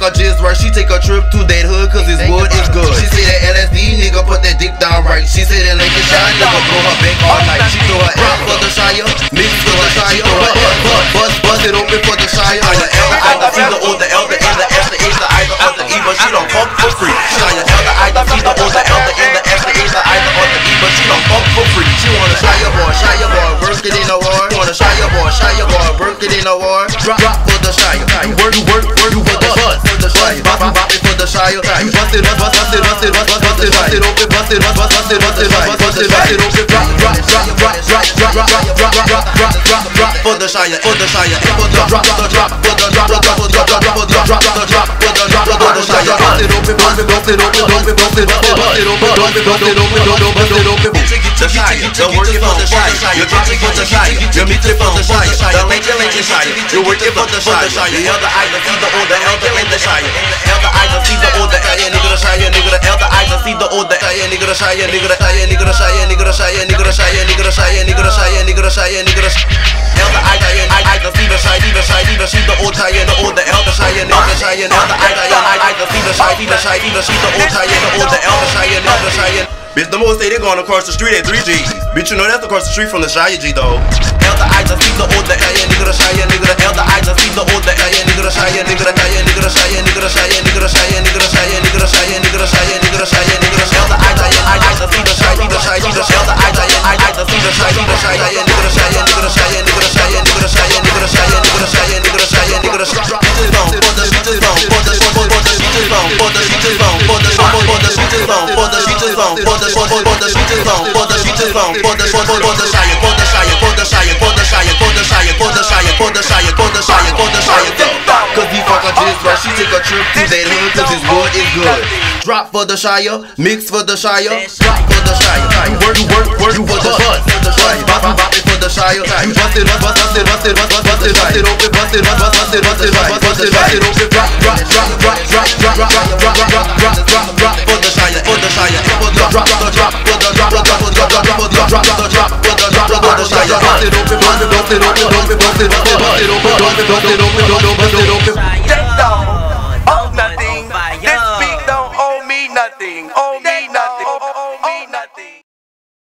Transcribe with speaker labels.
Speaker 1: her jizz right, she take a trip to that hood cause his wood is good. She say that LSD nigga put that dick down right. She say that Lincoln Shine nigga blow her back all night. She throw her rock for the Shire, mix for the Shire, bust it open for the Shire. The elder, either either or the elder and the Esther is the either or the E, but she don't fuck for free. Shire elder, either either or the elder and the Esther is the either or the E, but she don't fuck for free. She wanna Shire boy, work it in the war. Wanna Shire boy, work it in the war. Drop for the Shire, work for the bus, for the Shire, bop it for the Shire. Bust it open, bust it open, for the Shire, for the Shire, for the drop, for the drop, for the drop, for the drop, for the drop, for the drop, for the drop, for the drop, for the Shire. Bust it open, bust it open, bust it open, bust it open, bust it open, bust it open, bust it open. The Shire, the working for the Shire, you're getting for the Shire, you're meeting for the Shire, the Lincoln Shire, you're working for the Shire. The elder either see the older elder in the Shire, elder either see the older nigga the Shire, nigga the elder either see the older nigga the Shire, nigga the Shire, nigga the Shire, nigga the Shire, nigga the Shire, nigga the Shire, nigga the Shire, nigga the Shire, nigga the elder either see the Shire, either see the old Shire, the older elder Shire, nigga the Shire, elder either see the Shire, either see the old Shire, the older elder Shire, nigga the Shire. Bitch, the most say they going across the street at 3G. Bitch, you know that's across the street from the Shire G though. Elder either see the older nigga the Shire, nigga the elder either see the older nigga the Shire, nigga the Shire, nigga the Shire, nigga the Shire, nigga the Shire, nigga the Shire, nigga the Shire, nigga the Shire, nigga the Shire, nigga the Shire, elder either see the Shire, the Shire, the elder either see the Shire, the Shire, nigga the Shire, nigga the Shire, nigga the Shire, nigga the Shire, nigga the Shire, nigga the Shire, nigga the Shire, nigga the Shire, nigga the Shire. For the sheet zone, for the sheet zone, for the sheet zone, for the sheet zone, for the sheet zone, for the sheet zone, for the sheet zone, for the sheet zone, for the Shire, for the Shire, for the Shire, for the Shire, for the Shire, for the Shire, for the Shire, for the Shire, for the Shire, for the Shire. Cause he fuck her jizz right, she take a trip to that hood cause his wood is good. Drop for the Shire, mix for the Shire, drop for the Shire. Work for the bus, for the Shire, bop it for the Shire. Bust it open, bust it open, bust it open, drop for the Shire, for the Shire, for the drop, for the drop, for the drop, for the drop, for the drop, for the drop, for the drop, for the Shire. Bust it open, bust it open, bust it open, bust it open, bust it open.
Speaker 2: They don't owe nothing. This beat don't owe me nothing.